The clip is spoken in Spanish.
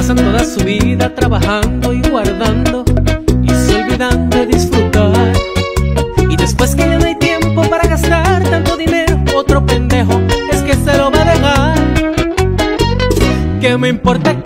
pasan toda su vida trabajando y guardando y se olvidan de disfrutar. Y después que ya no hay tiempo para gastar tanto dinero, otro pendejo es que se lo va a dejar. ¿Qué me importa